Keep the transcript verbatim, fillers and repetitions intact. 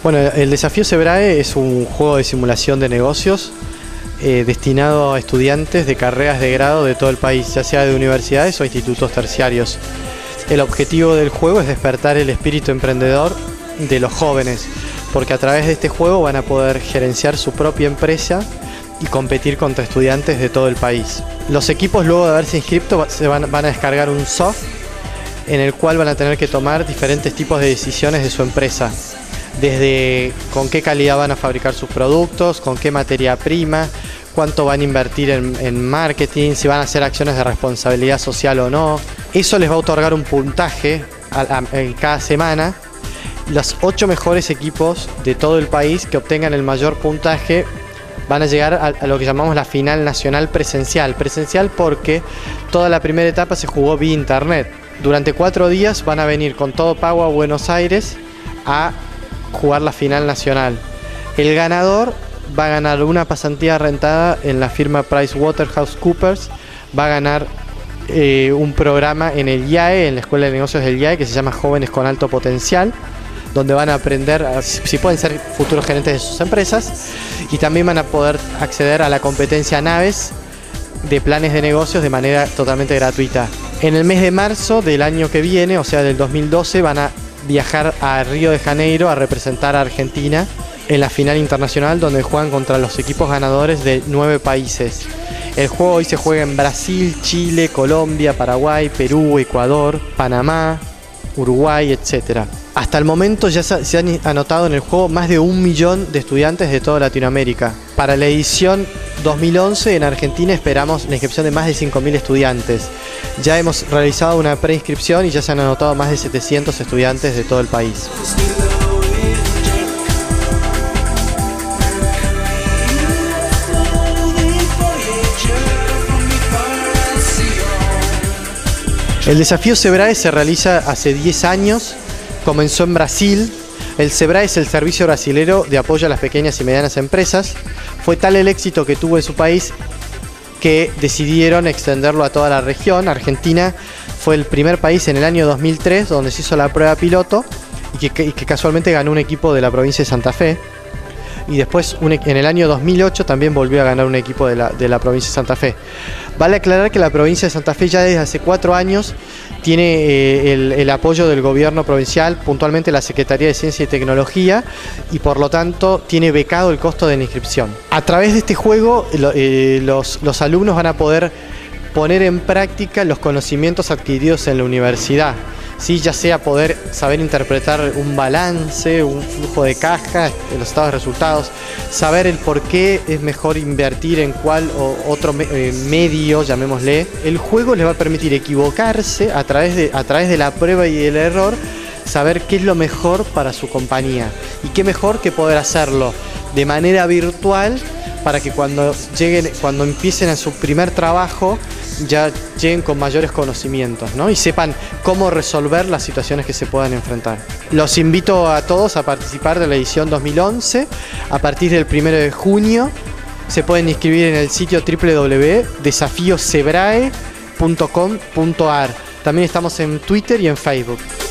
Bueno, el Desafío Sebrae es un juego de simulación de negocios eh, destinado a estudiantes de carreras de grado de todo el país, ya sea de universidades o institutos terciarios. El objetivo del juego es despertar el espíritu emprendedor de los jóvenes, porque a través de este juego van a poder gerenciar su propia empresa y competir contra estudiantes de todo el país. Los equipos, luego de haberse inscrito, se van, van a descargar un soft en el cual van a tener que tomar diferentes tipos de decisiones de su empresa, desde con qué calidad van a fabricar sus productos, con qué materia prima, cuánto van a invertir en, en marketing, si van a hacer acciones de responsabilidad social o no. Eso les va a otorgar un puntaje a, a, en cada semana. Los ocho mejores equipos de todo el país que obtengan el mayor puntaje van a llegar a, a lo que llamamos la final nacional presencial. Presencial porque toda la primera etapa se jugó vía internet. Durante cuatro días van a venir con todo pago a Buenos Aires a jugar la final nacional. El ganador va a ganar una pasantía rentada en la firma PricewaterhouseCoopers, va a ganar eh, un programa en el I A E, en la Escuela de Negocios del I A E, que se llama Jóvenes con Alto Potencial, donde van a aprender a, si pueden ser futuros gerentes de sus empresas, y también van a poder acceder a la competencia Naves de planes de negocios de manera totalmente gratuita. En el mes de marzo del año que viene, o sea del dos mil doce, van a viajar a Río de Janeiro a representar a Argentina en la final internacional, donde juegan contra los equipos ganadores de nueve países. El juego hoy se juega en Brasil, Chile, Colombia, Paraguay, Perú, Ecuador, Panamá, Uruguay, etcétera. Hasta el momento ya se han anotado en el juego más de un millón de estudiantes de toda Latinoamérica. Para la edición dos mil once en Argentina esperamos la inscripción de más de cinco mil estudiantes. Ya hemos realizado una preinscripción y ya se han anotado más de setecientos estudiantes de todo el país. El Desafío Sebrae se realiza hace diez años, comenzó en Brasil. El Sebrae es el servicio brasilero de apoyo a las pequeñas y medianas empresas. Fue tal el éxito que tuvo en su país que decidieron extenderlo a toda la región. Argentina fue el primer país en el año dos mil tres donde se hizo la prueba piloto y que, y que casualmente ganó un equipo de la provincia de Santa Fe. Y después un, en el año dos mil ocho también volvió a ganar un equipo de la, de la provincia de Santa Fe. Vale aclarar que la provincia de Santa Fe ya desde hace cuatro años tiene eh, el, el apoyo del gobierno provincial, puntualmente la Secretaría de Ciencia y Tecnología, y por lo tanto tiene becado el costo de la inscripción. A través de este juego lo, eh, los, los alumnos van a poder poner en práctica los conocimientos adquiridos en la universidad. Sí, ya sea poder saber interpretar un balance, un flujo de caja, los estados de resultados, saber el por qué es mejor invertir en cuál o otro me eh, medio, llamémosle. El juego les va a permitir equivocarse a través de, a través de la prueba y el error, saber qué es lo mejor para su compañía. Y qué mejor que poder hacerlo de manera virtual para que cuando lleguen, cuando empiecen a su primer trabajo, ya lleguen con mayores conocimientos, ¿no? Y sepan cómo resolver las situaciones que se puedan enfrentar. Los invito a todos a participar de la edición dos mil once. A partir del primero de junio se pueden inscribir en el sitio doble u doble u doble u punto desafío sebrae punto com punto ar. También estamos en Twitter y en Facebook.